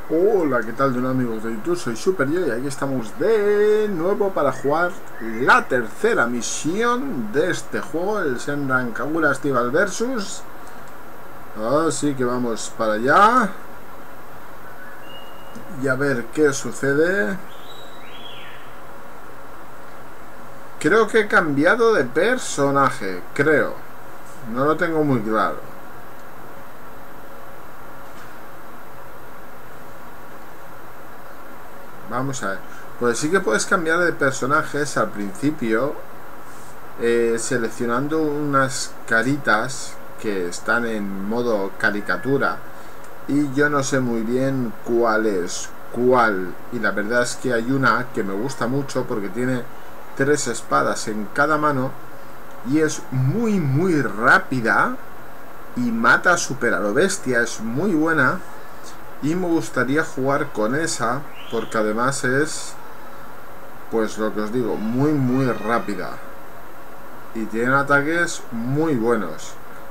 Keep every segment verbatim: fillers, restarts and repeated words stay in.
Hola, ¿qué tal de un amigos de YouTube? Soy Super Yo y aquí estamos de nuevo para jugar la tercera misión de este juego, el Senran Kagura Estival Versus. Así que vamos para allá y a ver qué sucede. Creo que he cambiado de personaje, creo. No lo tengo muy claro. Vamos a ver. Pues sí que puedes cambiar de personajes al principio, eh, seleccionando unas caritas que están en modo caricatura. Y yo no sé muy bien cuál es cuál. Y la verdad es que hay una que me gusta mucho porque tiene tres espadas en cada mano. Y es muy muy rápida. Y mata super a lo bestia. Es muy buena. Y me gustaría jugar con esa. Porque además es, pues lo que os digo, muy muy rápida. Y tiene ataques muy buenos.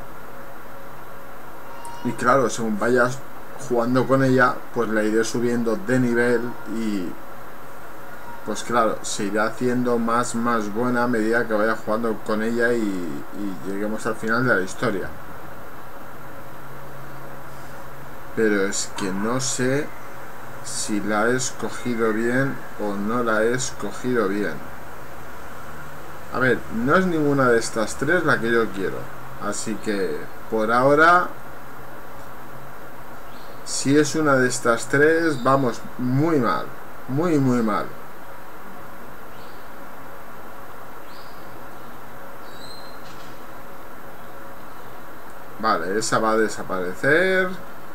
Y claro, según vayas jugando con ella, pues la iré subiendo de nivel y pues claro, se irá haciendo más más buena a medida que vaya jugando con ella y, y lleguemos al final de la historia. Pero es que no sé si la he escogido bien o no la he escogido bien. A ver, no es ninguna de estas tres la que yo quiero. Así que por ahora, si es una de estas tres, vamos muy mal. Muy muy mal. Vale, esa va a desaparecer.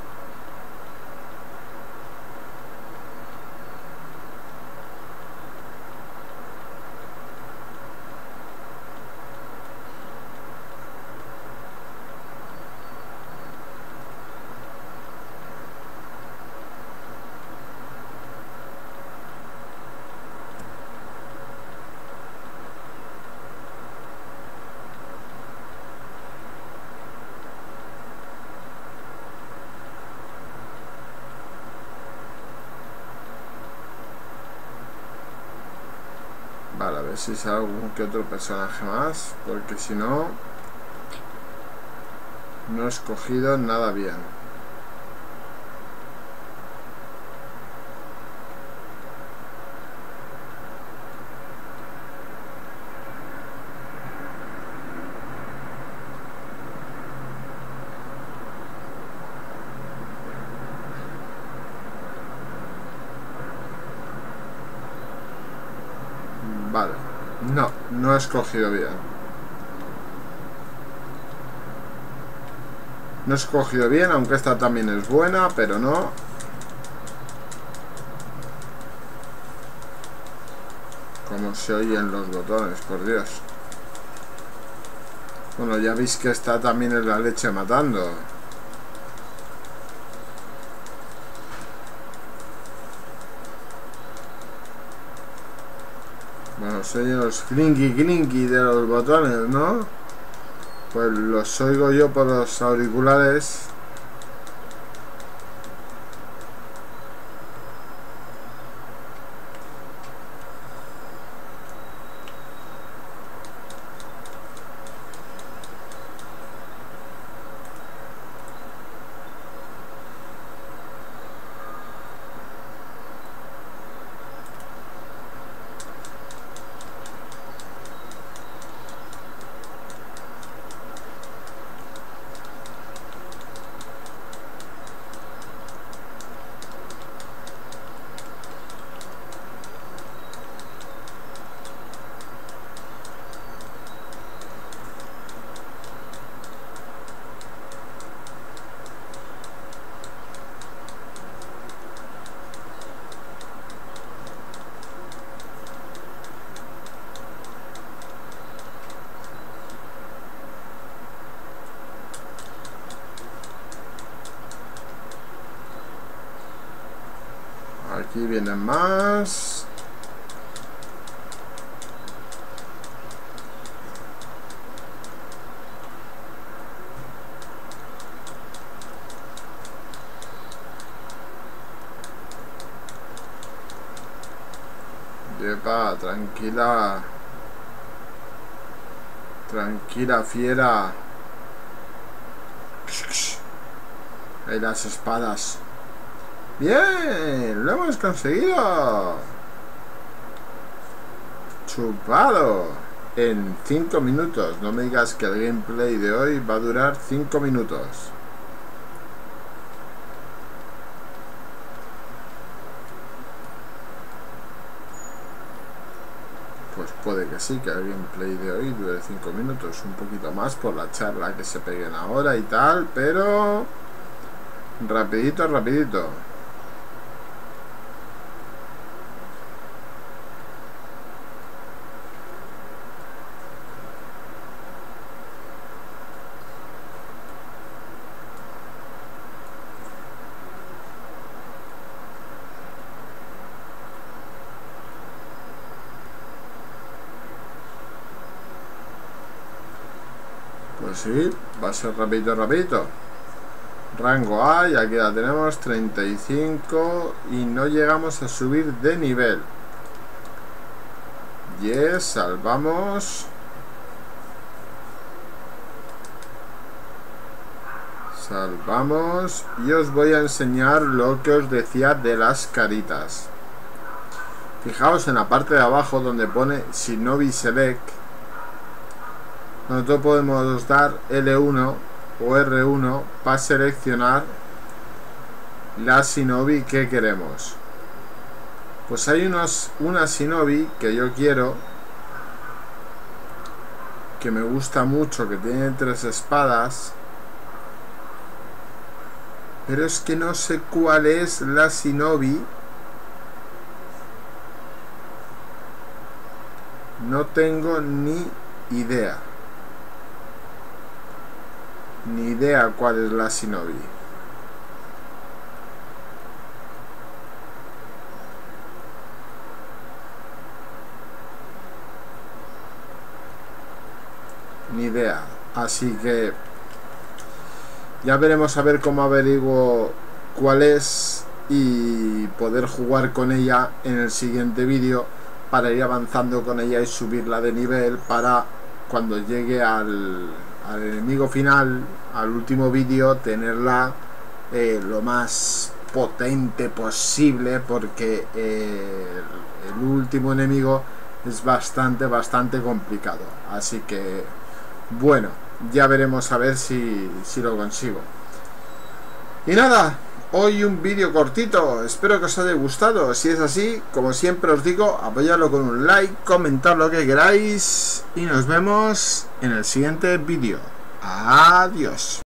Vale, a ver si sale algún que otro personaje más, porque si no, no he escogido nada bien. Vale, no, no he escogido bien. No he escogido bien, aunque esta también es buena, pero no. Como se oyen los botones, por Dios. Bueno, ya veis que esta también es la leche matando. Bueno, se oyen los clinky clinky de los botones, ¿no? Pues los oigo yo por los auriculares. Aquí vienen más. Yepa, tranquila. Tranquila, fiera. Ahí las espadas. Bien, lo hemos conseguido. Chupado. En cinco minutos. No me digas que el gameplay de hoy va a durar cinco minutos. Pues puede que sí, que el gameplay de hoy dure cinco minutos, un poquito más por la charla que se peguen ahora y tal, pero rapidito, rapidito. Pues sí, va a ser rapidito, rapidito. Rango A, y aquí la tenemos, treinta y cinco, y no llegamos a subir de nivel. Yes, salvamos. Salvamos. Y os voy a enseñar lo que os decía de las caritas. Fijaos en la parte de abajo donde pone Shinobi Select. Nosotros podemos dar L uno o R uno para seleccionar la Shinobi que queremos. Pues hay unos, una Shinobi que yo quiero, que me gusta mucho, que tiene tres espadas, pero es que no sé cuál es la Shinobi. No tengo ni idea. Ni idea cuál es la Shinobi. Ni idea. Así que ya veremos a ver cómo averiguo cuál es y poder jugar con ella en el siguiente vídeo, para ir avanzando con ella y subirla de nivel, para cuando llegue al al enemigo final, al último vídeo, tenerla eh, lo más potente posible, porque eh, el último enemigo es bastante bastante complicado. Así que bueno, ya veremos a ver si, si lo consigo. Y nada, hoy un vídeo cortito, espero que os haya gustado. Si es así, como siempre os digo, apoyadlo con un like, comentad lo que queráis y nos vemos en el siguiente vídeo. Adiós.